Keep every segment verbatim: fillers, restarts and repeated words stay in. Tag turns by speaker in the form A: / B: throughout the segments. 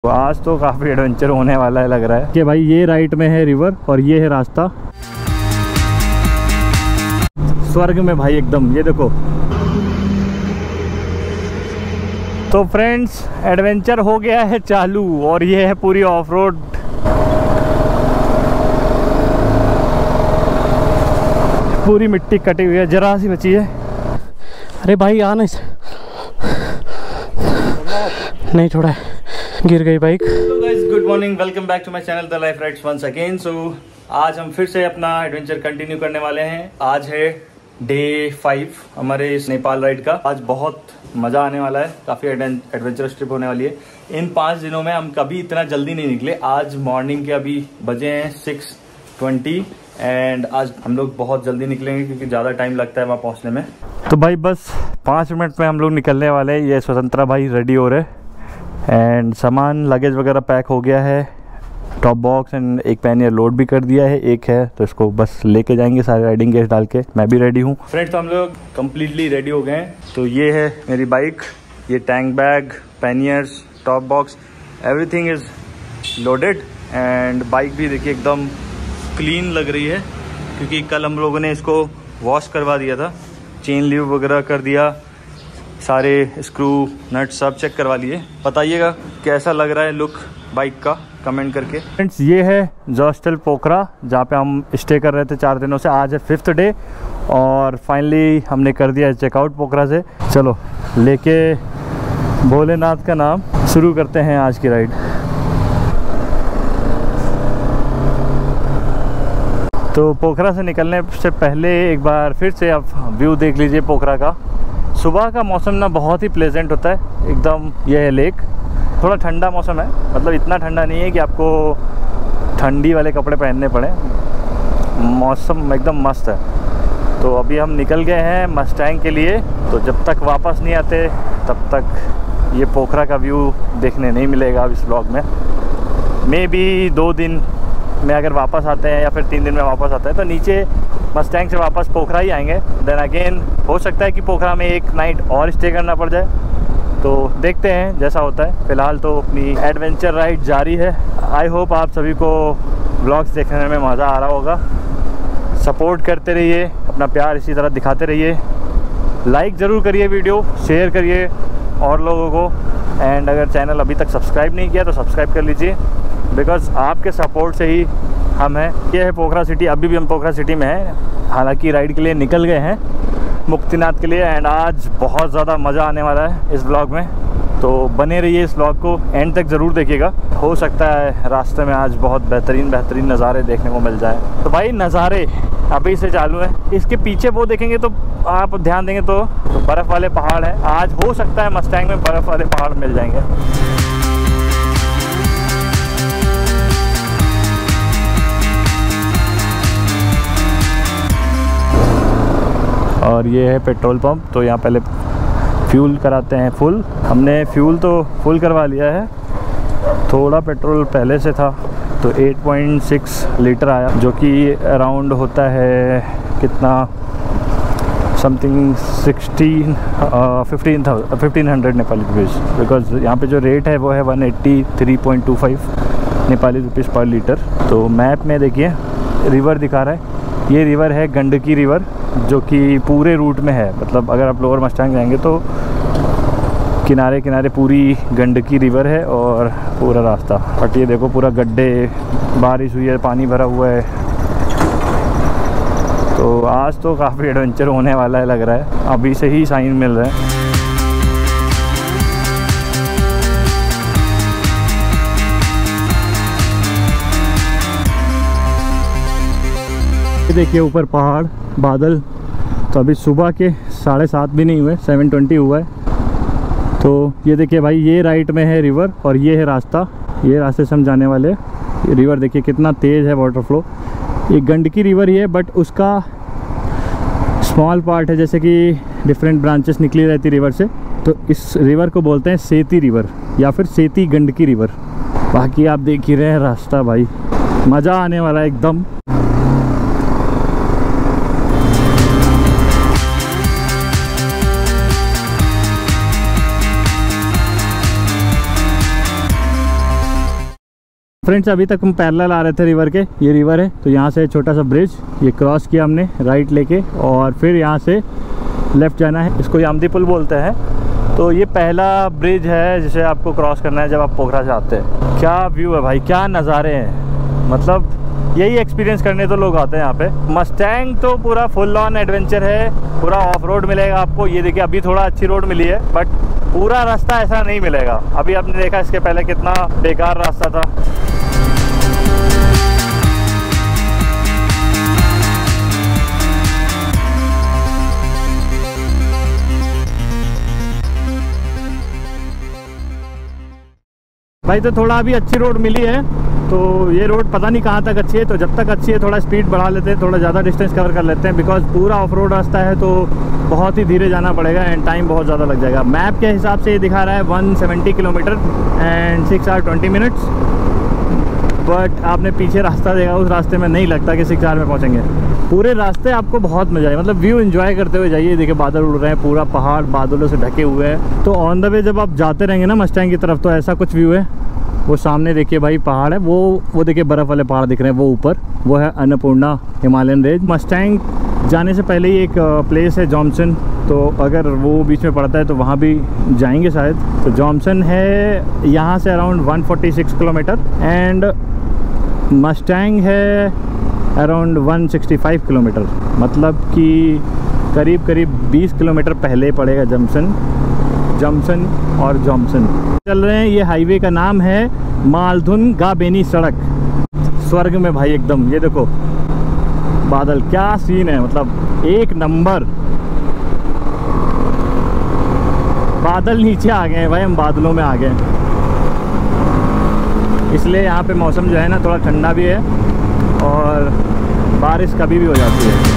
A: तो आज तो काफ़ी एडवेंचर होने वाला है लग रहा है कि भाई ये राइट में है रिवर और ये है रास्ता स्वर्ग में भाई एकदम। ये देखो तो फ्रेंड्स एडवेंचर हो गया है चालू और ये है पूरी ऑफ रोड। पूरी मिट्टी कटी हुई है, जरा सी बची है। अरे भाई आ नहीं नहीं छोड़ा है, गिर गई bike. Hello guys, good morning, welcome back to my channel The Life Rides once again. So आज हम फिर से अपना एडवेंचर कंटिन्यू करने वाले हैं। आज है डे फाइव हमारे इस नेपाल राइड का। आज बहुत मजा आने वाला है, काफी एडवेंचरस ट्रिप होने वाली है। इन पाँच दिनों में हम कभी इतना जल्दी नहीं निकले। आज मॉर्निंग के अभी बजे हैं सिक्स ट्वेंटी एंड आज हम लोग बहुत जल्दी निकलेंगे क्योंकि ज़्यादा टाइम लगता है वहाँ पहुँचने में। तो भाई बस पाँच मिनट में हम लोग निकलने वाले हैं। ये स्वतंत्रा भाई रेडी हो रहे एंड सामान लगेज वगैरह पैक हो गया है। टॉप बॉक्स एंड एक पैनियर लोड भी कर दिया है, एक है तो इसको बस लेके जाएंगे सारे राइडिंग गेयर डाल के। मैं भी रेडी हूँ फ्रेंड्स, तो हम लोग कम्प्लीटली रेडी हो गए हैं। तो ये है मेरी बाइक, ये tank bag, panniers, top box, everything is loaded and bike भी देखिए एकदम क्लीन लग रही है क्योंकि कल हम लोगों ने इसको वॉश करवा दिया था, चेन लीव वगैरह कर दिया, सारे स्क्रू नट सब चेक करवा लिए। बताइएगा कैसा लग रहा है लुक बाइक का कमेंट करके। फ्रेंड्स ये है जॉस्टल पोखरा जहाँ पे हम स्टे कर रहे थे चार दिनों से। आज है फिफ्थ डे और फाइनली हमने कर दिया चेकआउट पोखरा से। चलो लेके भोलेनाथ का नाम शुरू करते हैं आज की राइड। तो पोखरा से निकलने से पहले एक बार फिर से आप व्यू देख लीजिए पोखरा का। सुबह का मौसम ना बहुत ही प्लेजेंट होता है एकदम। यह है लेक, थोड़ा ठंडा मौसम है, मतलब इतना ठंडा नहीं है कि आपको ठंडी वाले कपड़े पहनने पड़े। मौसम एकदम मस्त है। तो अभी हम निकल गए हैं मस्टैंग के लिए। तो जब तक वापस नहीं आते तब तक ये पोखरा का व्यू देखने नहीं मिलेगा अब इस व्लॉग में। मे बी दो दिन में अगर वापस आते हैं या फिर तीन दिन में वापस आते हैं तो नीचे मस्टैंग से वापस पोखरा ही आएंगे। देन अगेन हो सकता है कि पोखरा में एक नाइट और स्टे करना पड़ जाए, तो देखते हैं जैसा होता है। फ़िलहाल तो अपनी एडवेंचर राइड जारी है। आई होप आप सभी को व्लॉग्स देखने में मज़ा आ रहा होगा। सपोर्ट करते रहिए, अपना प्यार इसी तरह दिखाते रहिए। लाइक ज़रूर करिए, वीडियो शेयर करिए और लोगों को। एंड अगर चैनल अभी तक सब्सक्राइब नहीं किया तो सब्सक्राइब कर लीजिए बिकॉज़ आपके सपोर्ट से ही हम हैं। ये है पोखरा सिटी, अभी भी हम पोखरा सिटी में हैं। हालांकि राइड के लिए निकल गए हैं मुक्तिनाथ के लिए एंड आज बहुत ज़्यादा मज़ा आने वाला है इस व्लॉग में। तो बने रहिए, इस व्लॉग को एंड तक ज़रूर देखिएगा। हो सकता है रास्ते में आज बहुत बेहतरीन बेहतरीन नज़ारे देखने को मिल जाए। तो भाई नज़ारे अभी से चालू है। इसके पीछे वो देखेंगे तो आप ध्यान देंगे तो, तो बर्फ़ वाले पहाड़ हैं। आज हो सकता है मस्टैंग में बर्फ़ वाले पहाड़ मिल जाएंगे। और ये है पेट्रोल पंप। तो यहाँ पहले फ्यूल कराते हैं फुल। हमने फ्यूल तो फुल करवा लिया है, थोड़ा पेट्रोल पहले से था तो आठ पॉइंट छह लीटर आया, जो कि अराउंड होता है कितना something sixteen fifteen fifteen hundred Nepali rupees. Because यहाँ पे जो रेट है वो है one eighty three point two five Nepali rupees per litre. तो मैप में देखिए रिवर दिखा रहा है, ये रिवर है गंडकी रिवर जो कि पूरे रूट में है। मतलब अगर आप लोअर मस्टैंग जाएंगे तो किनारे किनारे पूरी गंडकी रिवर है और पूरा रास्ता। बट ये देखो पूरा गड्ढे, बारिश हुई है, पानी भरा हुआ है। तो आज तो काफ़ी एडवेंचर होने वाला है लग रहा है, अभी से ही साइन मिल रहे हैं। देखिए ऊपर पहाड़, बादल। तो अभी सुबह के साढ़े सात भी नहीं हुए, सेवन ट्वेंटी हुआ है। तो ये देखिए भाई, ये राइट में है रिवर और ये है रास्ता। ये रास्ते से हम जाने वाले। ये रिवर देखिए कितना तेज़ है वाटर फ्लो। ये गंडकी रिवर ही है बट उसका स्मॉल पार्ट है, जैसे कि डिफरेंट ब्रांचेस निकली रहती रिवर से। तो इस रिवर को बोलते हैं सेती रिवर या फिर सेती गंडकी रिवर। बाकी आप देख ही रहे हैं रास्ता, भाई मज़ा आने वाला है एकदम। फ्रेंड्स अभी तक हम पैरेलल आ रहे थे रिवर के, ये रिवर है, तो यहाँ से छोटा सा ब्रिज ये क्रॉस किया हमने राइट लेके, और फिर यहाँ से लेफ़्ट जाना है, इसको यामदी पुल बोलते हैं। तो ये पहला ब्रिज है जिसे आपको क्रॉस करना है जब आप पोखरा से आते हैं। क्या व्यू है भाई, क्या नज़ारे हैं, मतलब यही एक्सपीरियंस करने तो लोग आते हैं यहाँ पे। मस्टैंग तो पूरा फुल ऑन एडवेंचर है, पूरा ऑफ रोड मिलेगा आपको। ये देखिए अभी थोड़ा अच्छी रोड मिली है, बट पूरा रास्ता ऐसा नहीं मिलेगा। अभी आपने देखा इसके पहले कितना बेकार रास्ता था। भाई तो थोड़ा अभी अच्छी रोड मिली है, तो ये रोड पता नहीं कहाँ तक अच्छी है, तो जब तक अच्छी है थोड़ा स्पीड बढ़ा लेते हैं, थोड़ा ज़्यादा डिस्टेंस कवर कर लेते हैं, बिकॉज पूरा ऑफ रोड रास्ता है तो बहुत ही धीरे जाना पड़ेगा एंड टाइम बहुत ज़्यादा लग जाएगा। मैप के हिसाब से ये दिखा रहा है one seventy kilometre and six hour twenty minutes, but आपने पीछे रास्ता देखा, उस रास्ते में नहीं लगता कि सिक्स आवर में पहुँचेंगे। पूरे रास्ते आपको बहुत मजा आए, मतलब व्यू एंजॉय करते हुए जाइए। देखिए बादल उड़ रहे हैं, पूरा पहाड़ बादलों से ढके हुए हैं, तो ऑन द वे जब आप जाते रहेंगे ना मस्टैंग की तरफ, तो ऐसा कुछ व्यू है। वो सामने देखिए भाई पहाड़ है, वो वो देखिए बर्फ़ वाले पहाड़ दिख रहे हैं, वो ऊपर वो है अन्नपूर्णा हिमालयन रेंज। मस्टैंग जाने से पहले ही एक प्लेस है जॉनसन, तो अगर वो बीच में पड़ता है तो वहाँ भी जाएंगे शायद। तो जॉनसन है यहाँ से around one forty six kilometre and Mustang है around one sixty five kilometre, मतलब कि करीब करीब बीस किलोमीटर पहले पड़ेगा जॉनसन जॉनसन और जॉनसन चल रहे हैं। ये हाईवे का नाम है मालधुन गाबेनी सड़क। स्वर्ग में भाई एकदम, ये देखो बादल, क्या सीन है, मतलब एक नंबर। बादल नीचे आ गए हैं भाई, हम बादलों में आ गए, इसलिए यहाँ पे मौसम जो है ना थोड़ा ठंडा भी है और बारिश कभी भी हो जाती है।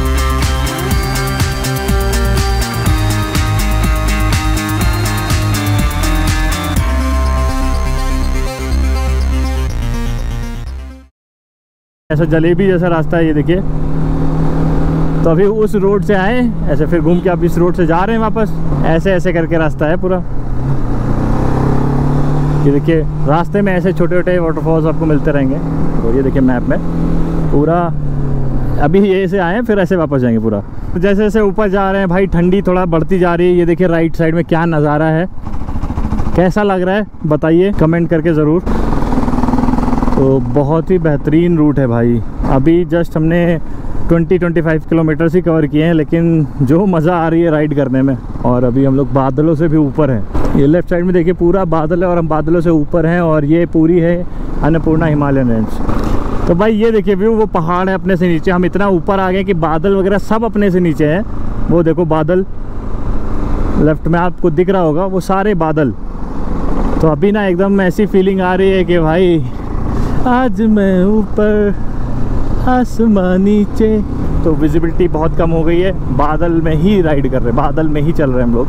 A: ऐसा जलेबी जैसा रास्ता है ये देखिए। तो अभी उस रोड से आए, ऐसे फिर घूम के अब इस रोड से जा रहे हैं वापस, ऐसे ऐसे करके रास्ता है पूरा। ये देखिए रास्ते में ऐसे छोटे छोटे वाटरफॉल्स आपको मिलते रहेंगे। तो ये देखिए मैप में पूरा, अभी ये से आए हैं फिर ऐसे वापस जाएंगे पूरा। तो जैसे जैसे ऊपर जा रहे हैं भाई ठंडी थोड़ा बढ़ती जा रही है। ये देखिए राइट साइड में क्या नज़ारा है, कैसा लग रहा है बताइए कमेंट करके ज़रूर। तो बहुत ही बेहतरीन रूट है भाई। अभी जस्ट हमने ट्वेंटी ट्वेंटी फाइव किलोमीटर्स ही कवर किए हैं, लेकिन जो मज़ा आ रही है राइड करने में। और अभी हम लोग बादलों से भी ऊपर हैं। ये लेफ़्ट साइड में देखिए पूरा बादल है और हम बादलों से ऊपर हैं, और ये पूरी है अन्नपूर्णा हिमालयन रेंज। तो भाई ये देखिए व्यू, वो पहाड़ है अपने से नीचे, हम इतना ऊपर आ गए कि बादल वगैरह सब अपने से नीचे हैं। वो देखो बादल लेफ़्ट में आपको दिख रहा होगा, वो सारे बादल। तो अभी ना एकदम ऐसी फीलिंग आ रही है कि भाई आज मैं ऊपर आसमां नीचे। तो विजिबिलिटी बहुत कम हो गई है, बादल में ही राइड कर रहे हैं, बादल में ही चल रहे हैं हम लोग।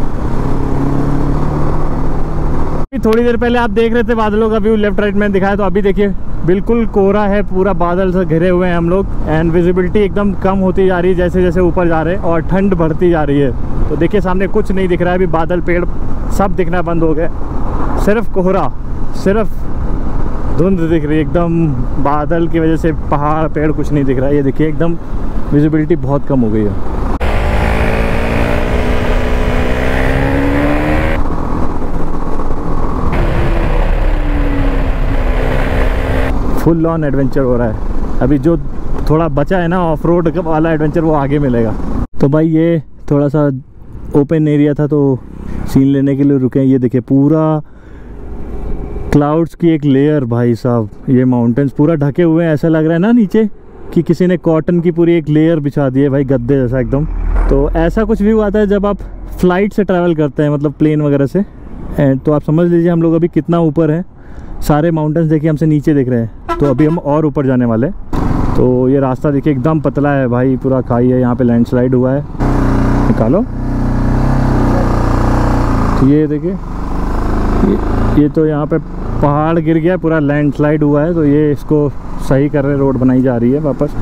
A: थोड़ी देर पहले आप देख रहे थे बादलों का व्यू लेफ्ट राइट में दिखाया, तो अभी देखिए बिल्कुल कोहरा है, पूरा बादल से घिरे हुए हैं हम लोग एंड विजिबिलिटी एकदम कम होती जा रही है जैसे जैसे ऊपर जा रहे हैं, और ठंड बढ़ती जा रही है। तो देखिए सामने कुछ नहीं दिख रहा है, अभी बादल पेड़ सब दिखना बंद हो गए, सिर्फ कोहरा, सिर्फ धुंध दिख रही है एकदम। बादल की वजह से पहाड़ पेड़ कुछ नहीं दिख रहा है। ये देखिए एकदम विजिबिलिटी बहुत कम हो गई है। फुल ऑन एडवेंचर हो रहा है। अभी जो थोड़ा बचा है ना ऑफ रोड वाला एडवेंचर, वो आगे मिलेगा। तो भाई ये थोड़ा सा ओपन एरिया था तो सीन लेने के लिए रुके। ये देखिए पूरा क्लाउड्स की एक लेयर भाई साहब, ये माउंटेन्स पूरा ढके हुए हैं। ऐसा लग रहा है ना नीचे कि किसी ने कॉटन की पूरी एक लेयर बिछा दी है भाई, गद्दे जैसा एकदम। तो ऐसा कुछ व्यू आता है जब आप फ्लाइट से ट्रैवल करते हैं, मतलब प्लेन वगैरह से। एंड तो आप समझ लीजिए हम लोग अभी कितना ऊपर है। सारे माउंटेन्स देखिए हमसे नीचे दिख रहे हैं, तो अभी हम और ऊपर जाने वाले। तो ये रास्ता देखिए एकदम पतला है भाई, पूरा खाई है, यहाँ पे लैंडस्लाइड हुआ है। निकालो तो ये देखिए ये, ये तो यहाँ पे पहाड़ गिर गया, पूरा लैंडस्लाइड हुआ है, तो ये इसको सही कर रहे, रोड बनाई जा रही है वापस।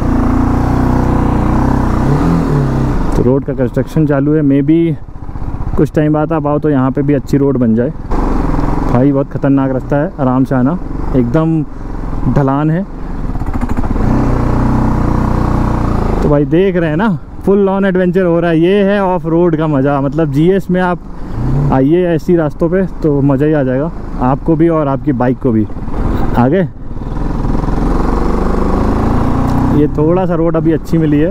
A: तो रोड का कंस्ट्रक्शन चालू है, मे बी कुछ टाइम बाद आप आओ तो यहाँ पे भी अच्छी रोड बन जाए। भाई बहुत ख़तरनाक रास्ता है, आराम से आना, एकदम ढलान है। तो भाई देख रहे हैं ना, फुल ऑन एडवेंचर हो रहा है। ये है ऑफ रोड का मज़ा। मतलब जीएस में आप आइए ऐसी रास्तों पे तो मज़ा ही आ जाएगा आपको भी और आपकी बाइक को भी। आगे ये थोड़ा सा रोड अभी अच्छी मिली है।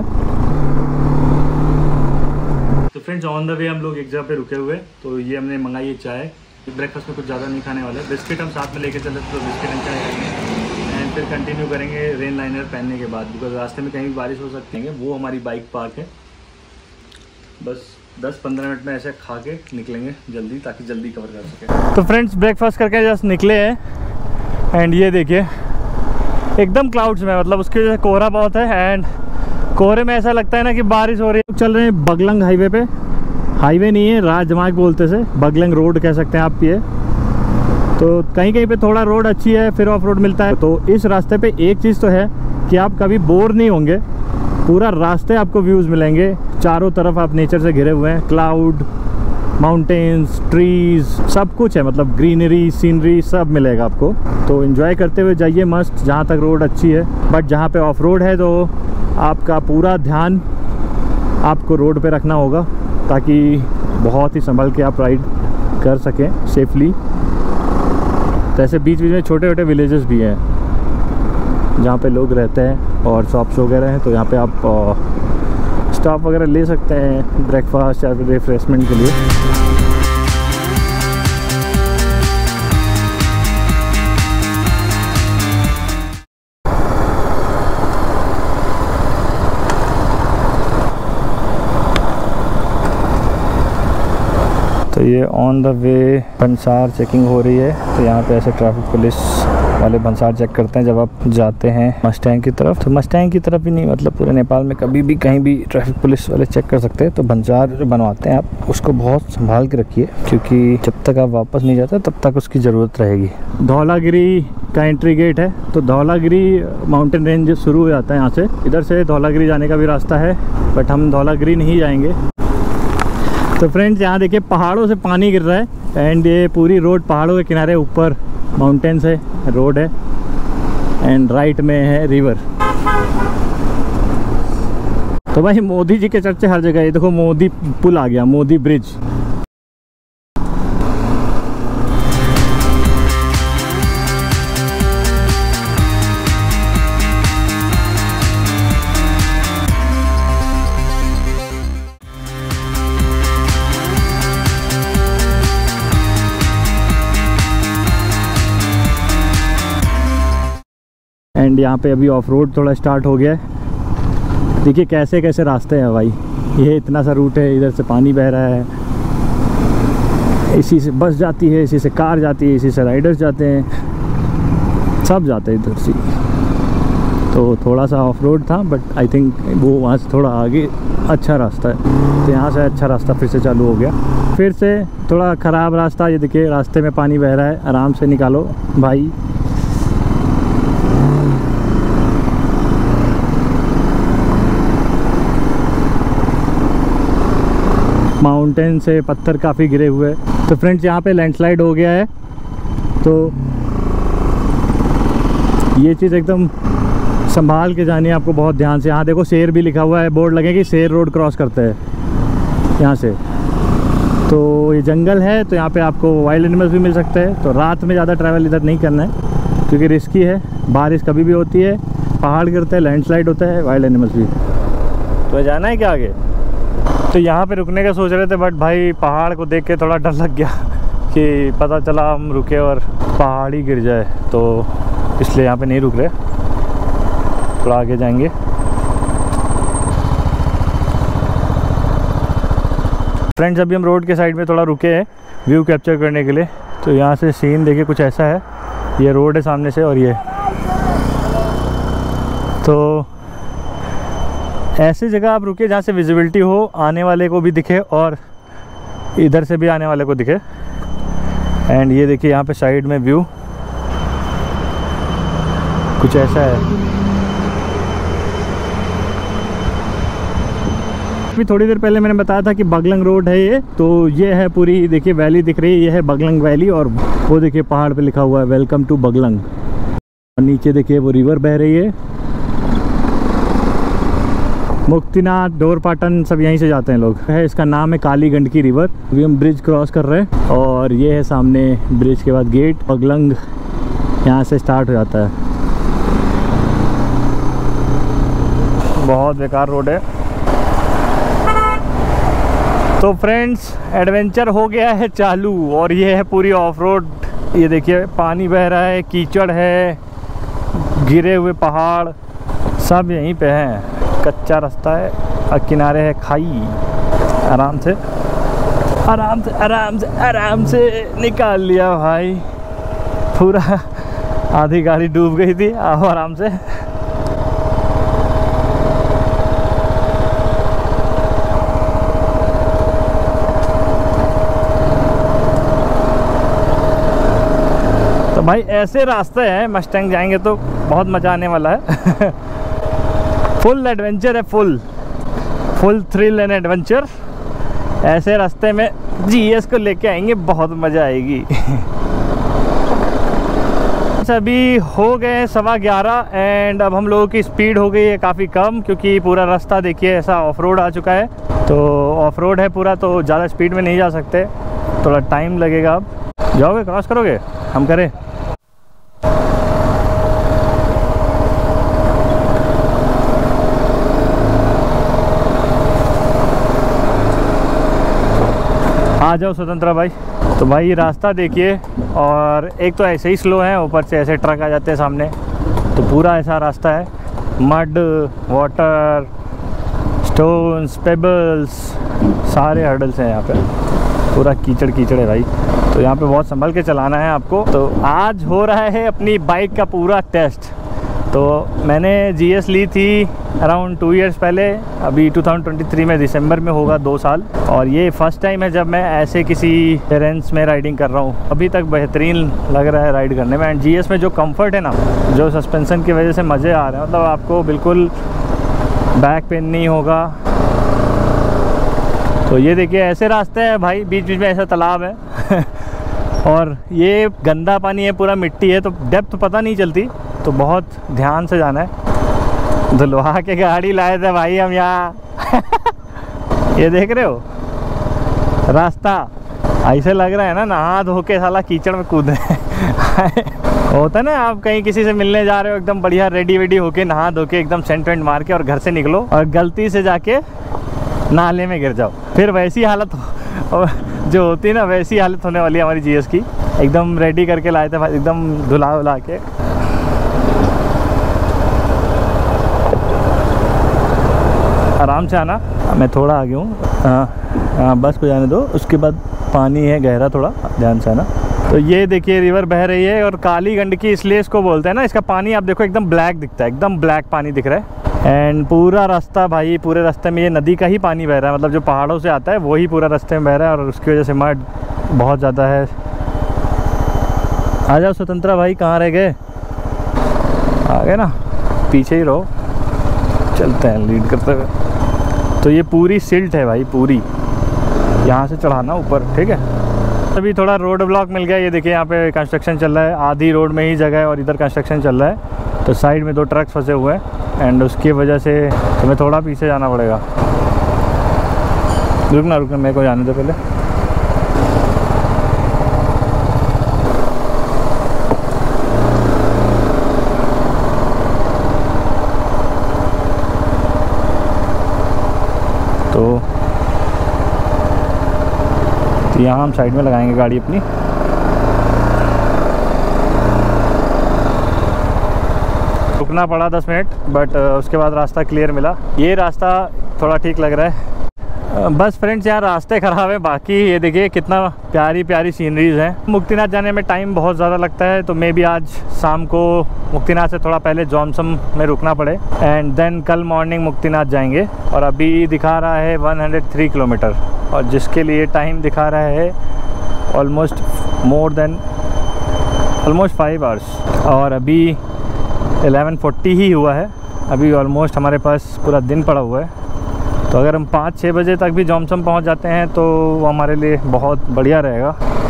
A: तो फ्रेंड्स ऑन द वे हम लोग एक जगह पे रुके हुए, तो ये हमने मंगाई है चाय। ब्रेकफास्ट में कुछ ज़्यादा नहीं खाने वाले, बिस्किट हम साथ में लेके चले तो बिस्किट एंड चाय खाएंगे एंड फिर कंटिन्यू करेंगे रेन लाइनर पहनने के बाद, बिकॉज रास्ते में कहीं भी बारिश हो सकती है। वो हमारी बाइक पार्क है, बस दस पंद्रह मिनट में ऐसे खा के निकलेंगे जल्दी, ताकि जल्दी कवर कर सके। तो फ्रेंड्स ब्रेकफास्ट करके जस्ट निकले हैं एंड ये देखिए एकदम क्लाउड्स में, मतलब उसकी वजह से कोहरा बहुत है एंड कोहरे में ऐसा लगता है ना कि बारिश हो रही है। चल रहे हैं बगलंग हाईवे पे, हाईवे नहीं है राजमार्ग बोलते से, बगलंग रोड कह सकते हैं आप। ये तो कहीं कहीं पे थोड़ा रोड अच्छी है, फिर ऑफ रोड मिलता है। तो इस रास्ते पे एक चीज़ तो है कि आप कभी बोर नहीं होंगे, पूरा रास्ते आपको व्यूज़ मिलेंगे। चारों तरफ आप नेचर से घिरे हुए हैं, क्लाउड, माउंटेन्स, ट्रीज, सब कुछ है, मतलब ग्रीनरी, सीनरी सब मिलेगा आपको। तो एंजॉय करते हुए जाइए मस्त, जहाँ तक रोड अच्छी है। बट जहाँ पे ऑफ रोड है तो आपका पूरा ध्यान आपको रोड पे रखना होगा, ताकि बहुत ही संभल के आप राइड कर सकें सेफली। तो ऐसे बीच बीच में छोटे छोटे विलेजेस भी हैं जहाँ पे लोग रहते हैं और शॉप्स वगैरह हैं, तो यहाँ पे आप स्टॉप वगैरह ले सकते हैं ब्रेकफास्ट या फिर रिफ्रेशमेंट के लिए। तो ये ऑन द वे भंसार चेकिंग हो रही है। तो यहाँ पे ऐसे ट्रैफिक पुलिस वाले भंसार चेक करते हैं जब आप जाते हैं मस्टैंग की तरफ। तो मस्टैंग की तरफ ही नहीं, मतलब पूरे नेपाल में कभी भी कहीं भी ट्रैफिक पुलिस वाले चेक कर सकते हैं। तो भंसार जो बनवाते हैं आप उसको बहुत संभाल के रखिए, क्योंकि जब तक आप वापस नहीं जाते तब तक उसकी ज़रूरत रहेगी। धौलागिरी का एंट्री गेट है, तो धौलागिरी माउंटेन रेंज शुरू हो जाता है यहाँ से। इधर से धौलागिरी जाने का भी रास्ता है, बट हम धौलागिरी नहीं जाएंगे। तो फ्रेंड्स यहाँ देखिए पहाड़ों से पानी गिर रहा है एंड ये पूरी रोड पहाड़ों के किनारे, ऊपर माउंटेन्स है, रोड है एंड राइट में है रिवर। तो भाई मोदी जी के चर्चे हर जगह। ये देखो मोदी पुल आ गया, मोदी ब्रिज। एंड यहाँ पे अभी ऑफ रोड थोड़ा स्टार्ट हो गया है। देखिए कैसे कैसे रास्ते हैं भाई, ये इतना सा रूट है, इधर से पानी बह रहा है, इसी से बस जाती है, इसी से कार जाती है, इसी से राइडर्स जाते हैं, सब जाते हैं इधर से। तो थोड़ा सा ऑफ रोड था, बट आई थिंक वो वहाँ से थोड़ा आगे अच्छा रास्ता है। तो यहाँ से अच्छा रास्ता फिर से चालू हो गया। फिर से थोड़ा ख़राब रास्ता, ये देखिए रास्ते में पानी बह रहा है, आराम से निकालो भाई। माउंटेन से पत्थर काफ़ी गिरे हुए। तो फ्रेंड्स यहाँ पे लैंडस्लाइड हो गया है, तो ये चीज़ एकदम संभाल के जानी है आपको, बहुत ध्यान से। यहाँ देखो शेर भी लिखा हुआ है, बोर्ड लगे कि शेर रोड क्रॉस करते हैं यहाँ से। तो ये जंगल है, तो यहाँ पे आपको वाइल्ड एनिमल्स भी मिल सकते हैं। तो रात में ज़्यादा ट्रैवल इधर नहीं करना है, क्योंकि रिस्की है, बारिश कभी भी होती है, पहाड़ गिरते हैं, लैंडस्लाइड होता है, वाइल्ड एनिमल्स भी। तो जाना है क्या आगे? तो यहाँ पे रुकने का सोच रहे थे, बट भाई पहाड़ को देख के थोड़ा डर लग गया कि पता चला हम रुके और पहाड़ ही गिर जाए, तो इसलिए यहाँ पे नहीं रुक रहे, थोड़ा आगे जाएंगे। फ्रेंड्स अभी हम रोड के साइड में थोड़ा रुके हैं व्यू कैप्चर करने के लिए। तो यहाँ से सीन देखिए कुछ ऐसा है, ये रोड है सामने से और ये, तो ऐसी जगह आप रुके जहाँ से विजिबिलिटी हो, आने वाले को भी दिखे और इधर से भी आने वाले को दिखे। एंड ये देखिए यहाँ पे साइड में व्यू कुछ ऐसा है। अभी थोड़ी देर पहले मैंने बताया था कि बगलंग रोड है ये, तो ये है पूरी, देखिए वैली दिख रही है, ये है बगलंग वैली। और वो देखिए पहाड़ पे लिखा हुआ है वेलकम टू बगलंग। और नीचे देखिए वो रिवर बह रही है, मुक्तिनाथ, डोरपाटन सब यहीं से जाते हैं लोग। है इसका नाम है काली गंडकी रिवर। अभी हम ब्रिज क्रॉस कर रहे हैं और ये है सामने ब्रिज के बाद गेट, बगलंग यहाँ से स्टार्ट हो जाता है। बहुत बेकार रोड है। तो फ्रेंड्स एडवेंचर हो गया है चालू और ये है पूरी ऑफ रोड। ये देखिए पानी बह रहा है, कीचड़ है, गिरे हुए पहाड़ सब यहीं पे हैं। कच्चा रास्ता है और किनारे है खाई। आराम से आराम से आराम से आराम से निकाल लिया भाई। पूरा आधी गाड़ी डूब गई थी। आओ आराम से। तो भाई ऐसे रास्ते हैं, मस्टैंग जाएंगे तो बहुत मज़ा आने वाला है। फुल एडवेंचर है, full full thrill and adventure. ऐसे रास्ते में जीएस को लेके आएंगे, बहुत मज़ा आएगी। अभी हो गए सवा ग्यारह एंड अब हम लोगों की स्पीड हो गई है काफ़ी कम, क्योंकि पूरा रास्ता देखिए ऐसा ऑफ रोड आ चुका है। तो ऑफ रोड है पूरा, तो ज़्यादा स्पीड में नहीं जा सकते, थोड़ा टाइम लगेगा। अब जाओगे, क्रॉस करोगे, हम करें। आ जाओ स्वतंत्रा भाई। तो भाई ये रास्ता देखिए, और एक तो ऐसे ही स्लो है, ऊपर से ऐसे ट्रक आ जाते हैं सामने, तो पूरा ऐसा रास्ता है। मड, वाटर, स्टोन्स, पेबल्स, सारे हर्डल्स हैं यहाँ पे। पूरा कीचड़ कीचड़ है भाई, तो यहाँ पे बहुत संभल के चलाना है आपको। तो आज हो रहा है अपनी बाइक का पूरा टेस्ट। तो मैंने जीएस ली थी अराउंड टू इयर्स पहले, अभी टू थाउजेंड ट्वेंटी थ्री में दिसंबर में होगा दो साल। और ये फर्स्ट टाइम है जब मैं ऐसे किसी टेरेंस में राइडिंग कर रहा हूँ। अभी तक बेहतरीन लग रहा है राइड करने में। एंड जीएस में जो कंफर्ट है ना, जो सस्पेंसन की वजह से मज़े आ रहे हैं, मतलब आपको बिल्कुल बैक पेन नहीं होगा। तो ये देखिए ऐसे रास्ते हैं भाई, बीच बीच में ऐसा तालाब है। और ये गंदा पानी है, पूरा मिट्टी है, तो डेप्थ पता नहीं चलती, तो बहुत ध्यान से जाना है। धुलवा के गाड़ी लाए थे भाई हम यहाँ। ये देख रहे हो रास्ता, ऐसे लग रहा है ना नहा धो के साला कीचड़ में कूदे। होता है ना, आप कहीं किसी से मिलने जा रहे हो, एकदम बढ़िया रेडी वेडी होके नहा धो के एकदम सेंट वेंट मार के और घर से निकलो, और गलती से जाके नाले में गिर जाओ, फिर वैसी हालत हो, जो होती है ना, वैसी हालत होने वाली है हमारी जीएस की। एकदम रेडी करके लाए थे भाई, एकदम धुला धुला के। आराम से आना, मैं थोड़ा आगे हूँ। हाँ, बस को जाने दो, उसके बाद पानी है गहरा, थोड़ा ध्यान से आना। तो ये देखिए रिवर बह रही है, और काली गंडकी इसलिए इसको बोलते हैं ना। इसका पानी आप देखो एकदम ब्लैक दिखता है, एकदम ब्लैक पानी दिख रहा है। एंड पूरा रास्ता भाई, पूरे रास्ते में ये नदी का ही पानी बह रहा है, मतलब जो पहाड़ों से आता है वही पूरा रास्ते में बह रहा है, और उसकी वजह से मड बहुत ज़्यादा है। आ जाओ स्वतंत्रा भाई, कहाँ रह गए? आ गए ना, पीछे ही रहो, चलते हैं लीड करते हुए। तो ये पूरी सिल्ट है भाई, पूरी यहाँ से चढ़ाना ऊपर, ठीक है। अभी थोड़ा रोड ब्लॉक मिल गया, ये देखिए यहाँ पे कंस्ट्रक्शन चल रहा है, आधी रोड में ही जगह है और इधर कंस्ट्रक्शन चल रहा है। तो साइड में दो ट्रक फंसे हुए हैं, एंड उसकी वजह से तुम्हें थोड़ा पीछे जाना पड़ेगा। रुकना रुकना, मेरे को जाने दो पहले। तो यहाँ हम साइड में लगाएंगे गाड़ी अपनी। रुकना पड़ा दस मिनट, बट उसके बाद रास्ता क्लियर मिला। ये रास्ता थोड़ा ठीक लग रहा है। बस फ्रेंड्स, यहाँ रास्ते ख़राब है, बाकी ये देखिए कितना प्यारी प्यारी सीनरीज हैं। मुक्तिनाथ जाने में टाइम बहुत ज़्यादा लगता है, तो मे बी आज शाम को मुक्तिनाथ से थोड़ा पहले जॉनसम में रुकना पड़े, एंड देन कल मॉर्निंग मुक्तिनाथ जाएंगे। और अभी दिखा रहा है एक सौ तीन किलोमीटर, और जिसके लिए टाइम दिखा रहा है almost more than almost five hours. और अभी ग्यारह चालीस ही हुआ है, अभी ऑलमोस्ट हमारे पास पूरा दिन पड़ा हुआ है। तो अगर हम पाँच छः बजे तक भी जोमसम पहुंच जाते हैं तो वो हमारे लिए बहुत बढ़िया रहेगा।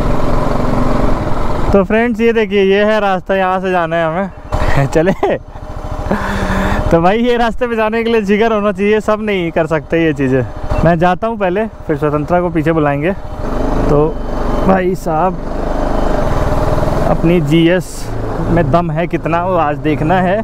A: तो फ्रेंड्स ये देखिए, ये है रास्ता, यहाँ से जाना है हमें। चले तो भाई ये रास्ते पे जाने के लिए जिगर होना चाहिए, सब नहीं कर सकते ये चीज़ें। मैं जाता हूँ पहले, फिर स्वतंत्रा को पीछे बुलाएंगे। तो भाई साहब अपनी जीएस में दम है कितना वो आज देखना है।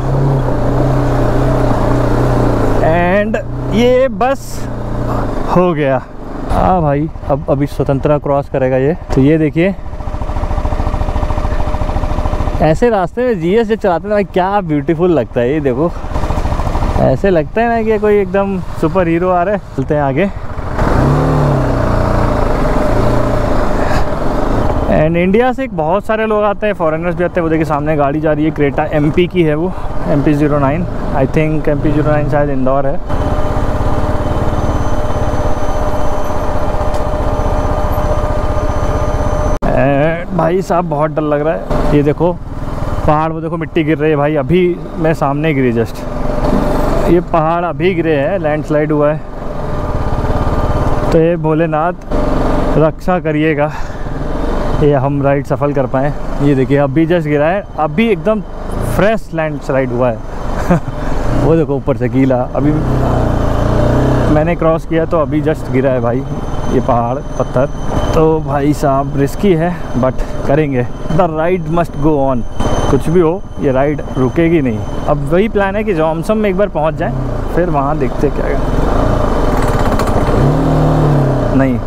A: एंड ये बस हो गया। हाँ भाई, अब अभी स्वतंत्रा क्रॉस करेगा ये। तो ये देखिए, ऐसे रास्ते में जीएस जब चलाते हैं भाई क्या ब्यूटीफुल लगता है। ये देखो, ऐसे लगता है ना कि कोई एकदम सुपर हीरो आ रहा है। चलते हैं आगे। एंड इंडिया से बहुत सारे लोग आते हैं, फॉरेनर्स भी आते हैं। वो देखिए सामने गाड़ी जा रही है, क्रेटा एमपी की है वो, M P zero nine. I think M P zero nine शायद इंदौर है। एंड भाई साहब बहुत डर लग रहा है। ये देखो पहाड़, वो देखो मिट्टी गिर रही है भाई। अभी मैं सामने गिरी जस्ट, ये पहाड़ अभी गिरे हैं, लैंडस्लाइड हुआ है। तो ये भोलेनाथ रक्षा करिएगा, ये हम राइड सफल कर पाएँ। ये देखिए अभी जस्ट गिरा है, अभी एकदम फ्रेश लैंडस्लाइड हुआ है। वो देखो ऊपर से गीला, अभी मैंने क्रॉस किया तो अभी जस्ट गिरा है भाई ये पहाड़ पत्थर। तो भाई साहब रिस्की है बट करेंगे। The ride must go on, कुछ भी हो ये राइड रुकेगी नहीं। अब वही प्लान है कि जोमसम में एक बार पहुंच जाएं, फिर वहाँ देखते क्या है। नहीं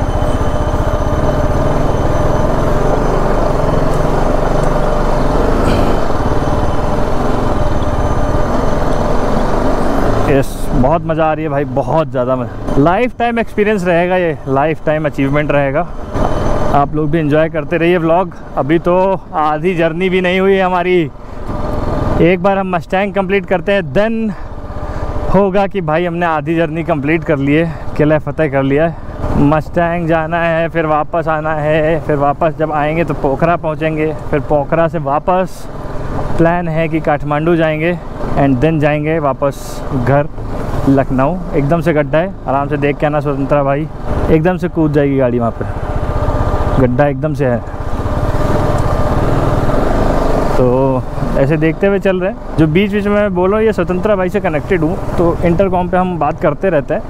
A: यस, बहुत मज़ा आ रही है भाई, बहुत ज़्यादा मज़ा। लाइफ टाइम एक्सपीरियंस रहेगा ये, लाइफ टाइम अचीवमेंट रहेगा। आप लोग भी एंजॉय करते रहिए व्लॉग। अभी तो आधी जर्नी भी नहीं हुई है हमारी। एक बार हम मस्टैंग कंप्लीट करते हैं, देन होगा कि भाई हमने आधी जर्नी कंप्लीट कर ली है, किला फतेह कर लिया है। मस्टैंग जाना है, फिर वापस आना है, फिर वापस जब आएंगे तो पोखरा पहुँचेंगे, फिर पोखरा से वापस प्लान है कि काठमांडू जाएंगे एंड देन जाएंगे वापस घर लखनऊ। एकदम से गड्ढा है, आराम से देख के आना स्वतंत्रा भाई, एकदम से कूद जाएगी गाड़ी वहाँ पे, गड्ढा एकदम से है। तो ऐसे देखते हुए चल रहे हैं। जो बीच बीच में मैं बोल रहा हूँ ये स्वतंत्रा भाई से कनेक्टेड हूँ, तो इंटरकॉम पे हम बात करते रहते हैं।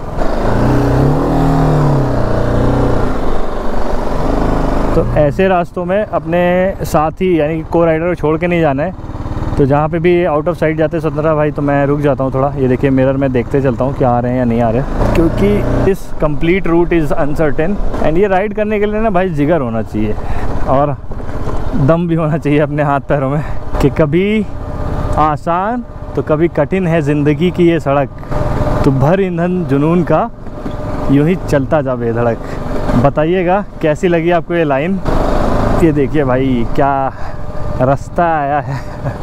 A: तो ऐसे रास्तों में अपने साथी यानी को राइडर को छोड़ के नहीं जाना है। तो जहाँ पे भी आउट ऑफ साइड जाते हैं स्वतंत्रा भाई, तो मैं रुक जाता हूँ थोड़ा। ये देखिए मिरर में देखते चलता हूँ कि आ रहे हैं या नहीं आ रहे, क्योंकि इस complete route is uncertain. And ये राइड करने के लिए ना भाई जिगर होना चाहिए और दम भी होना चाहिए अपने हाथ पैरों में, कि कभी आसान तो कभी कठिन है ज़िंदगी की ये सड़क, तो भर ईंधन जुनून का यूँ ही चलता जा बेधड़क। बताइएगा कैसी लगी आपको ये लाइन। ये देखिए भाई क्या रास्ता आया है।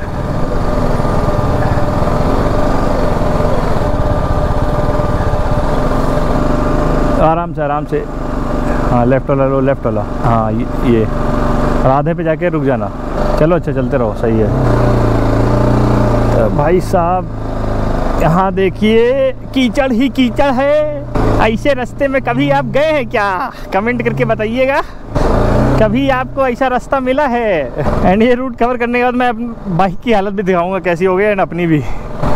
A: आराम से आराम से, हाँ लेफ़्ट वाला लो, लेफ़्ट वाला, हाँ ये, ये राधे पे जाके रुक जाना। चलो अच्छा चलते रहो, सही है। तो भाई साहब यहाँ देखिए कीचड़ ही कीचड़ है। ऐसे रास्ते में कभी आप गए हैं क्या? कमेंट करके बताइएगा, कभी आपको ऐसा रास्ता मिला है। एंड ये रूट कवर करने के बाद मैं अपनी बाइक की हालत भी दिखाऊंगा कैसी हो गई एंड अपनी भी।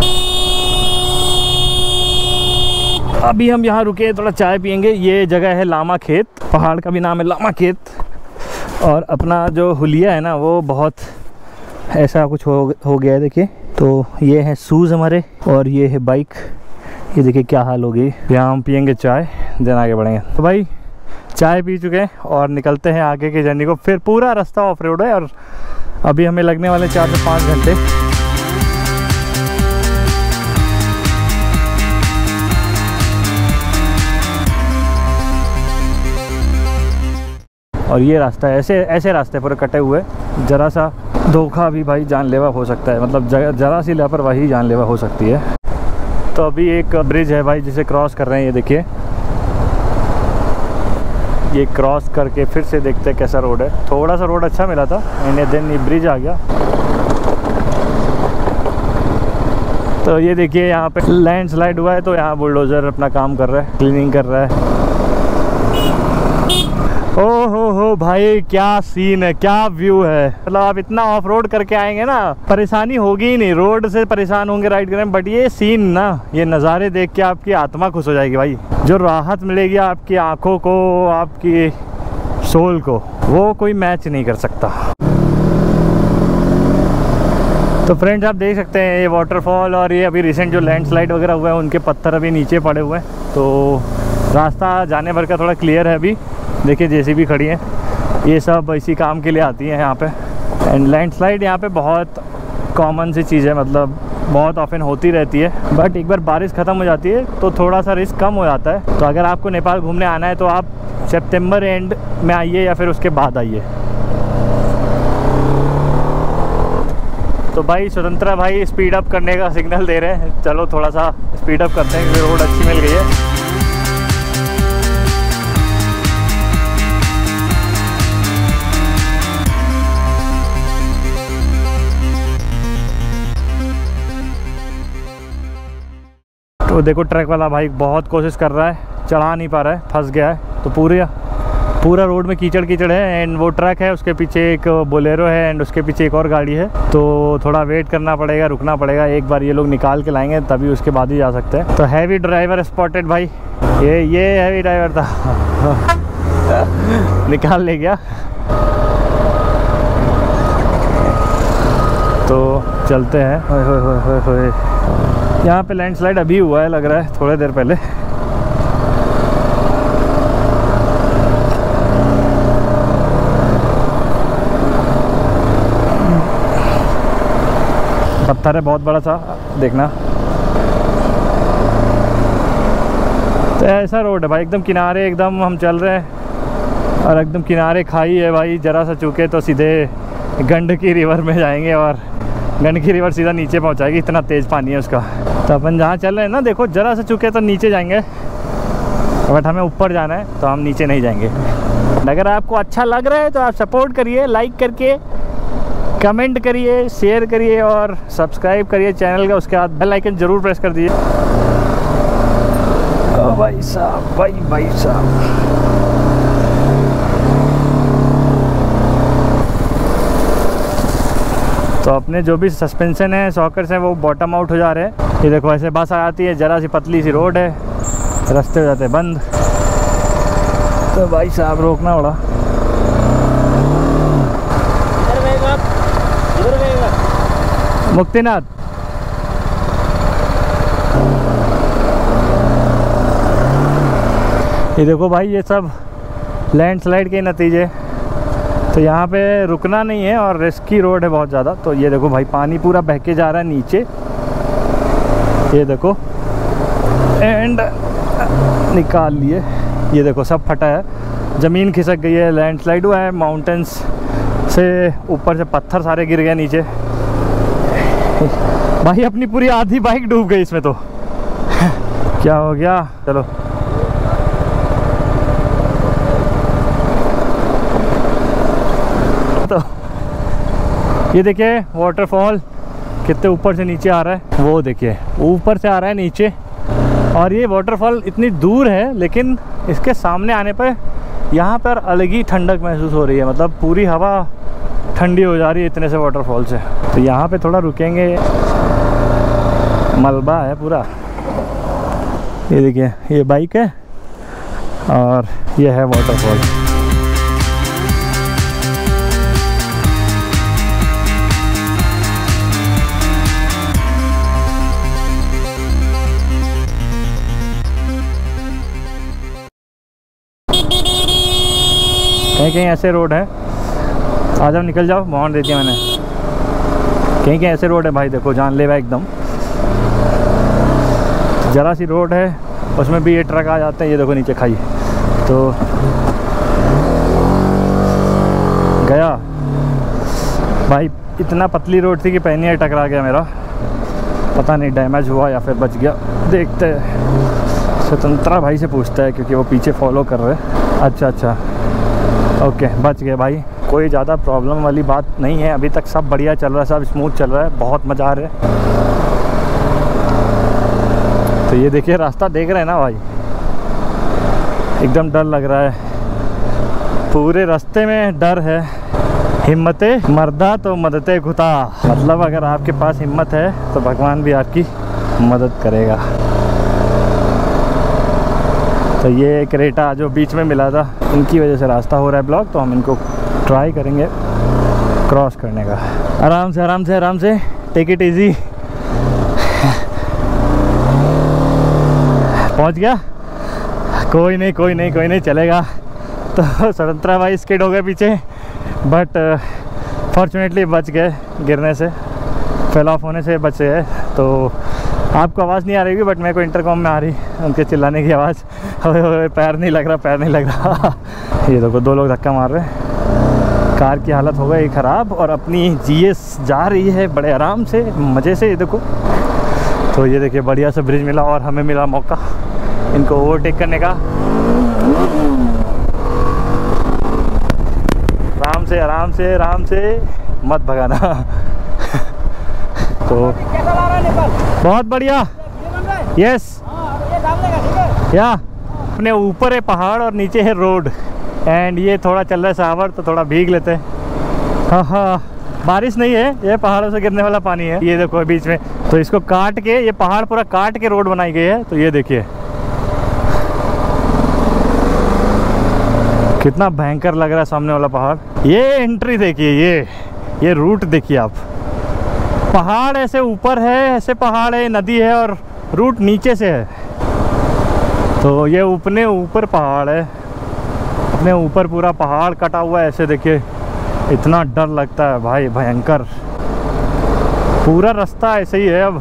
A: अभी हम यहाँ रुके, थोड़ा चाय पियेंगे। ये जगह है लामा खेत, पहाड़ का भी नाम है लामा खेत। और अपना जो हुलिया है ना वो बहुत ऐसा कुछ हो हो गया है, देखिए। तो ये है शूज़ हमारे और ये है बाइक। ये देखिए क्या हाल हो गई। यहाँ हम पियेंगे चाय, देन आगे बढ़ेंगे। तो भाई चाय पी चुके हैं और निकलते हैं आगे की जर्नी को। फिर पूरा रास्ता ऑफ रोड है और अभी हमें लगने वाले चार से पाँच घंटे। और ये रास्ता ऐसे ऐसे रास्ते पूरे कटे हुए, ज़रा सा धोखा भी भाई जानलेवा हो सकता है, मतलब ज़रा सी लापरवाही जानलेवा हो सकती है। तो अभी एक ब्रिज है भाई जिसे क्रॉस कर रहे हैं, ये देखिए। ये क्रॉस करके फिर से देखते हैं कैसा रोड है। थोड़ा सा रोड अच्छा मिला था एंड देन ये ब्रिज आ गया। तो ये देखिए यहाँ पे लैंडस्लाइड हुआ है, तो यहाँ बुलडोज़र अपना काम कर रहा है, क्लीनिंग कर रहा है। ओ हो हो भाई, क्या सीन है, क्या व्यू है। मतलब आप इतना ऑफ रोड करके आएंगे ना, परेशानी होगी ही नहीं। रोड से परेशान होंगे राइड करने में, बट ये सीन ना, ये नज़ारे देख के आपकी आत्मा खुश हो जाएगी भाई। जो राहत मिलेगी आपकी आंखों को, आपकी सोल को, वो कोई मैच नहीं कर सकता। तो फ्रेंड्स आप देख सकते हैं ये वाटरफॉल और ये अभी रिसेंट जो लैंडस्लाइड वगैरह हुआ है उनके पत्थर अभी नीचे पड़े हुए हैं। तो रास्ता जाने भर का थोड़ा क्लियर है अभी। देखिए जेसीबी खड़ी है, ये सब इसी काम के लिए आती है यहाँ पे। एंड लैंडस्लाइड यहाँ पे बहुत कॉमन सी चीज़ है, मतलब बहुत ऑफन होती रहती है। बट एक बार बारिश ख़त्म हो जाती है तो थोड़ा सा रिस्क कम हो जाता है। तो अगर आपको नेपाल घूमने आना है तो आप सितंबर एंड में आइए या फिर उसके बाद आइए। तो भाई स्वतंत्रा भाई स्पीड अप करने का सिग्नल दे रहे हैं। चलो थोड़ा सा स्पीड अप करते हैं क्योंकि रोड अच्छी मिल गई है। तो देखो ट्रक वाला भाई बहुत कोशिश कर रहा है, चढ़ा नहीं पा रहा है, फंस गया है। तो पूरे पूरा रोड में कीचड़ कीचड़ है। एंड वो ट्रक है, उसके पीछे एक बोलेरो है एंड उसके पीछे एक और गाड़ी है। तो थोड़ा वेट करना पड़ेगा, रुकना पड़ेगा। एक बार ये लोग निकाल के लाएंगे तभी उसके बाद ही जा सकते हैं। तो हैवी ड्राइवर स्पॉटेड भाई, ये ये हैवी ड्राइवर था निकाल ले गया। तो चलते हैं। होए होए होए होए होए, यहाँ पे लैंडस्लाइड अभी हुआ है लग रहा है, थोड़ी देर पहले। पत्थर है बहुत बड़ा सा, देखना। तो ऐसा रोड है भाई, एकदम किनारे, एकदम हम चल रहे हैं और एकदम किनारे खाई है भाई। ज़रा सा चूके तो सीधे गंडकी रिवर में जाएंगे और गंडकी रिवर सीधा नीचे पहुंचाएगी, इतना तेज़ पानी है उसका। तो अपन जहाँ चल रहे हैं ना, देखो ज़रा सा चूके तो नीचे जाएंगे, बट हमें ऊपर जाना है तो हम नीचे नहीं जाएंगे। अगर आपको अच्छा लग रहा है तो आप सपोर्ट करिए, लाइक करके, कमेंट करिए, शेयर करिए और सब्सक्राइब करिए चैनल का। उसके बाद बेल आइकन ज़रूर प्रेस कर दीजिए। भाई साहब, भाई भाई साहब, तो अपने जो भी सस्पेंशन है, सॉकर्स हैं, वो बॉटम आउट हो जा रहे हैं। ये देखो ऐसे बस आ जाती है, ज़रा सी पतली सी रोड है, रास्ते हो जाते हैं बंद। तो भाई साहब रोकना पड़ा। मुक्तिनाथ, ये देखो भाई ये सब लैंडस्लाइड के नतीजे। तो यहाँ पे रुकना नहीं है और रिस्की रोड है बहुत ज़्यादा। तो ये देखो भाई पानी पूरा बह के जा रहा है नीचे, ये देखो। एंड निकाल लिए, ये देखो सब फटा है, ज़मीन खिसक गई है, लैंडस्लाइड हुआ है, माउंटेन्स से ऊपर से पत्थर सारे गिर गए नीचे। भाई अपनी पूरी आधी बाइक डूब गई इसमें तो क्या हो गया। चलो तो ये देखिए वाटरफॉल कितने ऊपर से नीचे आ रहा है, वो देखिए ऊपर से आ रहा है नीचे। और ये वाटरफॉल इतनी दूर है लेकिन इसके सामने आने पर यहाँ पर अलग ही ठंडक महसूस हो रही है। मतलब पूरी हवा ठंडी हो जा रही है इतने से वाटरफॉल से। तो यहाँ पे थोड़ा रुकेंगे, मलबा है पूरा। ये देखिए ये बाइक है और ये है वाटरफॉल। कहीं कहीं ऐसे रोड है, आ जाओ निकल जाओ, मोहन दे दिया मैंने। कहीं कहीं ऐसे रोड है भाई, देखो जानलेवा एकदम। ज़रा सी रोड है, उसमें भी ये ट्रक आ जाते हैं। ये देखो नीचे खाई, तो गया भाई। इतना पतली रोड थी कि पहनिया टकरा गया मेरा, पता नहीं डैमेज हुआ या फिर बच गया, देखते हैं। स्वतंत्रा भाई से पूछता है क्योंकि वो पीछे फॉलो कर रहे हैं। अच्छा अच्छा ओके, बच गए भाई, कोई ज़्यादा प्रॉब्लम वाली बात नहीं है। अभी तक सब बढ़िया चल रहा है, सब स्मूथ चल रहा है, बहुत मज़ा आ रहा है। तो ये देखिए रास्ता देख रहे हैं ना भाई, एकदम डर लग रहा है, पूरे रास्ते में डर है। हिम्मते मर्दा तो मददे खुदा, मतलब अगर आपके पास हिम्मत है तो भगवान भी आपकी मदद करेगा। तो ये क्रेटा जो बीच में मिला था, इनकी वजह से रास्ता हो रहा है ब्लॉक, तो हम इनको ट्राई करेंगे क्रॉस करने का। आराम से आराम से आराम से, टेक इट इजी। पहुंच गया, कोई नहीं कोई नहीं कोई नहीं चलेगा। तो स्वतंत्रा भाई स्किड हो गए पीछे, बट फॉर्चुनेटली बच गए गिरने से, फेल ऑफ होने से बचे है। तो आपको आवाज़ नहीं आ रही होगी, बट मेरे को इंटरकॉम में आ रही उनके चिल्लाने की आवाज़, पैर नहीं लग रहा पैर नहीं लग रहा। ये देखो दो लोग धक्का मार रहे हैं, कार की हालत हो गई ख़राब, और अपनी जीएस जा रही है बड़े आराम से मज़े से। ये देखो, तो ये देखिए बढ़िया से ब्रिज मिला और हमें मिला मौका इनको ओवरटेक करने का। आराम से आराम से आराम से, मत भगाना। तो बहुत बढ़िया, यस या अपने ऊपर है पहाड़ और नीचे है रोड, एंड ये थोड़ा चल रहा है सावर, तो थोड़ा भीग लेते हैं। हाँ हाँ, बारिश नहीं है, ये पहाड़ों से गिरने वाला पानी है। ये देखो बीच में, तो इसको काट के, ये पहाड़ पूरा काट के रोड बनाई गई है। तो ये देखिए कितना भयंकर लग रहा है सामने वाला पहाड़। ये एंट्री देखिए, ये ये रूट देखिए आप, पहाड़ ऐसे ऊपर है, ऐसे पहाड़ है, नदी है, और रूट नीचे से है। तो ये अपने ऊपर पहाड़ है, अपने ऊपर पूरा पहाड़ कटा हुआ है ऐसे। देखिए इतना डर लगता है भाई, भयंकर। पूरा रास्ता ऐसे ही है अब,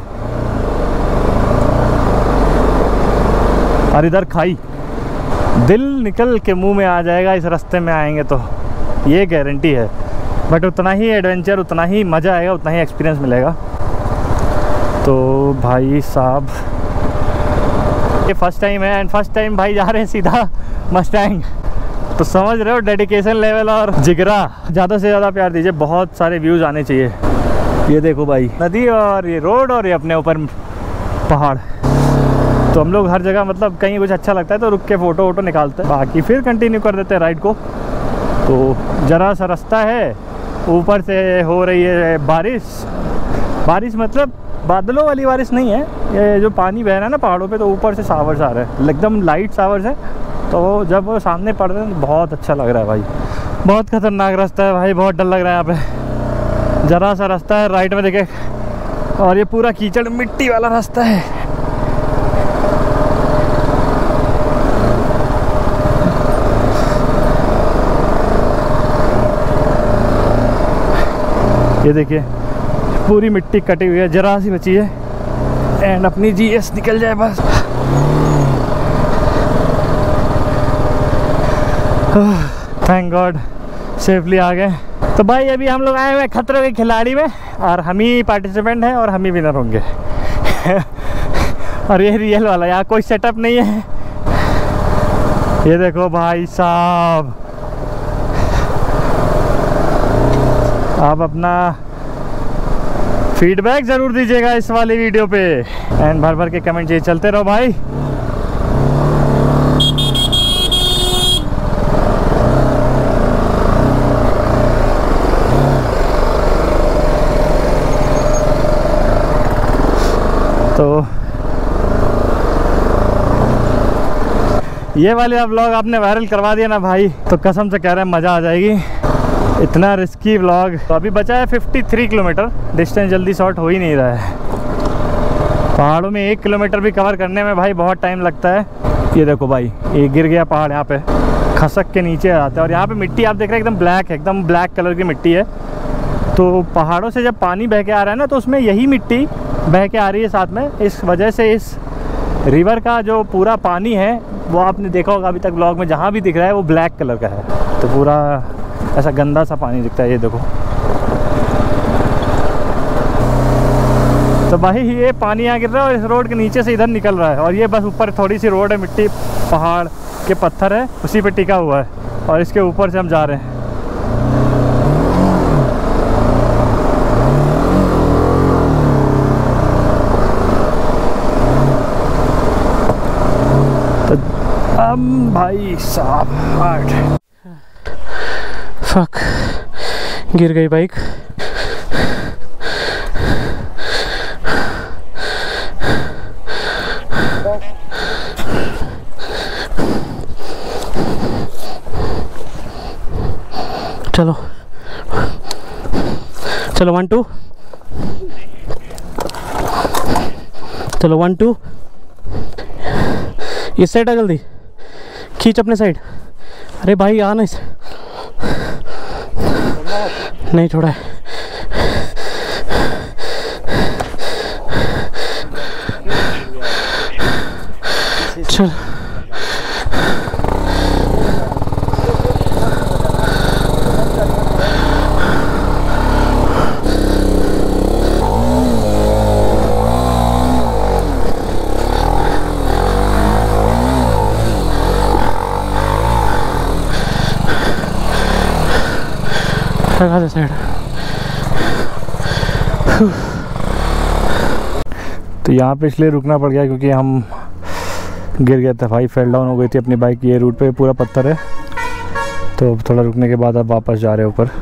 A: और इधर खाई, दिल निकल के मुंह में आ जाएगा इस रास्ते में आएंगे तो, ये गारंटी है। बट उतना ही एडवेंचर, उतना ही मज़ा आएगा, उतना ही एक्सपीरियंस मिलेगा। तो भाई साहब ये फर्स्ट टाइम है, एंड फर्स्ट टाइम भाई जा रहे हैं सीधा मस्टैंग, तो समझ रहे हो डेडिकेशन लेवल और जिगरा। ज़्यादा से ज़्यादा प्यार दीजिए, बहुत सारे व्यूज़ आने चाहिए। ये देखो भाई, नदी और ये रोड और ये अपने ऊपर पहाड़। तो हम लोग हर जगह, मतलब कहीं कुछ अच्छा लगता है तो रुक के फ़ोटो वोटो निकालते हैं, बाकी फिर कंटिन्यू कर देते हैं राइड को। तो ज़रा सा रास्ता है, ऊपर से हो रही है बारिश। बारिश मतलब बादलों वाली बारिश नहीं है, ये जो पानी बह रहा है ना पहाड़ों पे, तो ऊपर से शावर्स आ रहे हैं, एकदम लाइट शावर्स है। तो जब वो सामने पड़ रहे हैं तो बहुत अच्छा लग रहा है भाई। बहुत खतरनाक रास्ता है भाई, बहुत डर लग रहा है यहाँ पे। ज़रा सा रास्ता है, राइट में देखे, और ये पूरा कीचड़ मिट्टी वाला रास्ता है। ये देखिए पूरी मिट्टी कटी हुई है, जरा सी बची है, एंड अपनी जीएस निकल जाए बस। थैंक गॉड सेफली आ गए। तो भाई अभी हम लोग आए हुए खतरों के खिलाड़ी में, और हम ही पार्टिसिपेंट हैं और हम ही विनर होंगे। और ये रियल वाला, यहाँ कोई सेटअप नहीं है। ये देखो भाई साहब, आप अपना फीडबैक ज़रूर दीजिएगा इस वाली वीडियो पे, एंड भर भर के कमेंट ये चलते रहो भाई। तो ये वाले व्लॉग आपने वायरल करवा दिया ना भाई, तो कसम से कह रहे हैं मज़ा आ जाएगी। इतना रिस्की व्लॉग। तो अभी बचा है तिरेपन किलोमीटर, डिस्टेंस जल्दी शॉर्ट हो ही नहीं रहा है। पहाड़ों में एक किलोमीटर भी कवर करने में भाई बहुत टाइम लगता है। ये देखो भाई, ये गिर गया पहाड़, यहाँ पे खसक के नीचे आता है, और यहाँ पे मिट्टी आप देख रहे हैं एकदम ब्लैक है, एकदम ब्लैक कलर की मिट्टी है। तो पहाड़ों से जब पानी बह के आ रहा है ना, तो उसमें यही मिट्टी बह के आ रही है साथ में। इस वजह से इस रिवर का जो पूरा पानी है, वो आपने देखा होगा अभी तक ब्लॉग में, जहाँ भी दिख रहा है वो ब्लैक कलर का है। तो पूरा ऐसा गंदा सा पानी दिखता है। ये देखो, तो भाई ये पानी यहाँ गिर रहा है और इस रोड के नीचे से इधर निकल रहा है, और ये बस ऊपर थोड़ी सी रोड है, मिट्टी पहाड़ के पत्थर है उसी पे टिका हुआ है, और इसके ऊपर से हम जा रहे हैं। हम भाई साहब आठ
B: फक गिर गई बाइक। चलो चलो वन टू, चलो वन टू, इस साइड आ जल्दी, खींच अपने साइड। अरे भाई आ ना इस, नहीं छोड़ा है। चल लगा दे साइड।
A: तो यहाँ पे इसलिए रुकना पड़ गया क्योंकि हम गिर गए थे भाई, फेल डाउन हो गई थी अपनी बाइक। ये रूट पे पूरा पत्थर है, तो थोड़ा रुकने के बाद अब वापस जा रहे हैं ऊपर।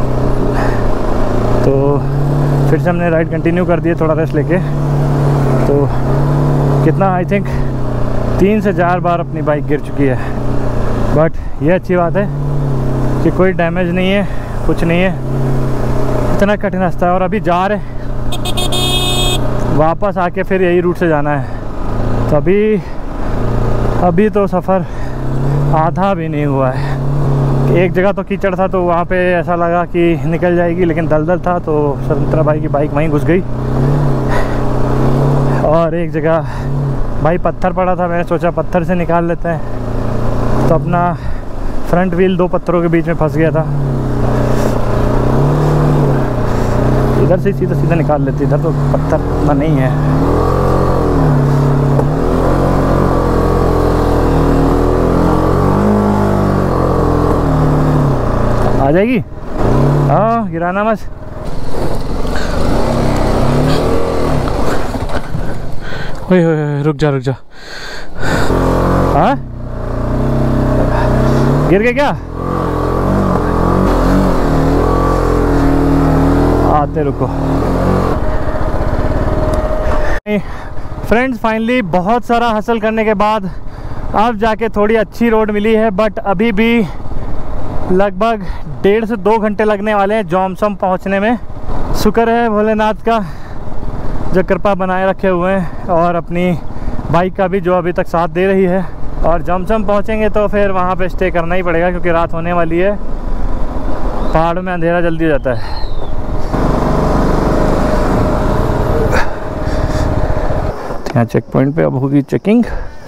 A: तो फिर से हमने राइड कंटिन्यू कर दिए थोड़ा रेस्ट लेके। तो कितना आई थिंक तीन से चार बार अपनी बाइक गिर चुकी है, बट ये अच्छी बात है कि कोई डैमेज नहीं है, कुछ नहीं है। इतना कठिन रास्ता है और अभी जा रहे, वापस आके फिर यही रूट से जाना है। तो अभी अभी तो सफ़र आधा भी नहीं हुआ है। एक जगह तो कीचड़ था तो वहाँ पे ऐसा लगा कि निकल जाएगी, लेकिन दलदल था तो संतरा भाई की बाइक वहीं घुस गई। और एक जगह भाई पत्थर पड़ा था, मैंने सोचा पत्थर से निकाल लेते हैं, तो अपना फ्रंट व्हील दो पत्थरों के बीच में फंस गया था। इधर से सीधा सीधा निकाल लेते, इधर तो पत्थर इतना नहीं है। आ जाएगी, हाँ गिराना मत।
B: ओए ओए रुक जा रुक जा।
A: हाँ गिर गए क्या? आते रुको। फ्रेंड्स फाइनली बहुत सारा हसल करने के बाद अब जाके थोड़ी अच्छी रोड मिली है, बट अभी भी लगभग डेढ़ से दो घंटे लगने वाले हैं जॉमसम पहुंचने में। शुक्र है भोलेनाथ का जो कृपा बनाए रखे हुए हैं, और अपनी बाइक का भी जो अभी तक साथ दे रही है। और जॉमसम पहुंचेंगे तो फिर वहां पे स्टे करना ही पड़ेगा क्योंकि रात होने वाली है। पहाड़ों में अंधेरा जल्दी हो जाता है। यहाँ चेक पॉइंट पे अब होगी चेकिंग।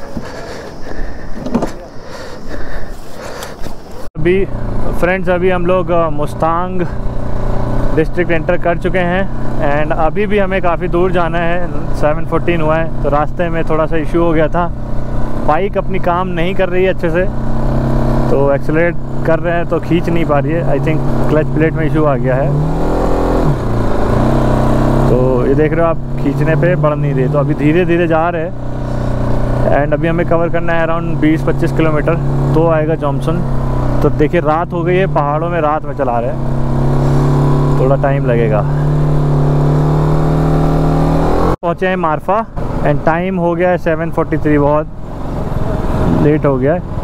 A: अभी फ्रेंड्स अभी हम लोग मुस्तांग डिस्ट्रिक्ट एंटर कर चुके हैं एंड अभी भी हमें काफ़ी दूर जाना है। सेवन फोर्टीन हुआ है तो रास्ते में थोड़ा सा इशू हो गया था, बाइक अपनी काम नहीं कर रही है अच्छे से, तो एक्सेलरेट कर रहे हैं तो खींच नहीं पा रही है। आई थिंक क्लच प्लेट में इशू आ गया है, तो ये देख रहे हो आप खींचने पे बढ़ नहीं रही। तो अभी धीरे धीरे जा रहे हैं एंड अभी हमें कवर करना है अराउंड बीस पच्चीस किलोमीटर, तो आएगा जॉमसन। तो देखिए रात हो गई है, पहाड़ों में रात में चला रहे हैं, थोड़ा टाइम लगेगा। पहुँचे हैं मारफा एंड टाइम हो गया है सेवन फोर्टी थ्री, बहुत लेट हो गया है।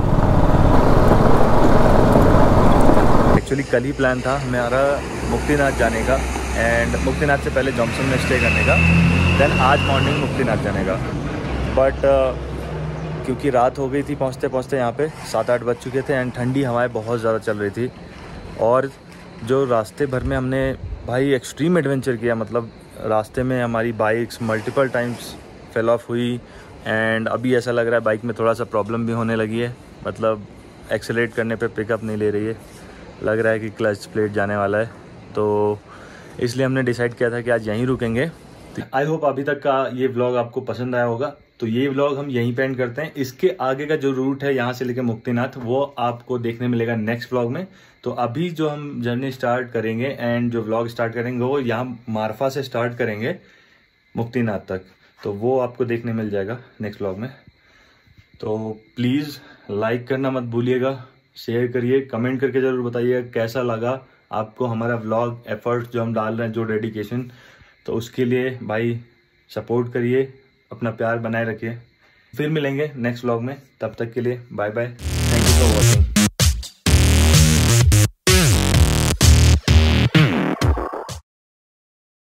A: एक्चुअली कल ही प्लान था हमारा मुक्तिनाथ जाने का एंड मुक्तिनाथ से पहले जॉमसन में स्टे करने का, देन आज मॉर्निंग मुक्तिनाथ जाने का। बट uh, क्योंकि रात हो गई थी पहुंचते पहुंचते यहाँ पे सात आठ बज चुके थे एंड ठंडी हवाएं बहुत ज़्यादा चल रही थी। और जो रास्ते भर में हमने भाई एक्सट्रीम एडवेंचर किया, मतलब रास्ते में हमारी bikes multiple times fail off हुई एंड अभी ऐसा लग रहा है बाइक में थोड़ा सा प्रॉब्लम भी होने लगी है, मतलब एक्सेलरेट करने पे पिकअप नहीं ले रही है, लग रहा है कि क्लच प्लेट जाने वाला है। तो इसलिए हमने डिसाइड किया था कि आज यहीं रुकेंगे। आई होप अभी तक का ये व्लॉग आपको पसंद आया होगा। तो ये व्लॉग हम यहीं पे एंड करते हैं। इसके आगे का जो रूट है यहाँ से लेकर मुक्तिनाथ वो आपको देखने मिलेगा नेक्स्ट व्लॉग में। तो अभी जो हम जर्नी स्टार्ट करेंगे एंड जो व्लॉग स्टार्ट करेंगे वो यहाँ मारफा से स्टार्ट करेंगे मुक्तिनाथ तक, तो वो आपको देखने मिल जाएगा नेक्स्ट व्लॉग में। तो तो प्लीज़ लाइक करना मत भूलिएगा, शेयर करिए, कमेंट करके ज़रूर बताइएगा कैसा लगा आपको हमारा व्लॉग, एफर्ट्स जो हम डाल रहे हैं, जो डेडिकेशन। तो उसके लिए भाई सपोर्ट करिए, अपना प्यार बनाए रखिए। फिर मिलेंगे नेक्स्ट व्लॉग में, तब तक के लिए bye bye, thank you for watching.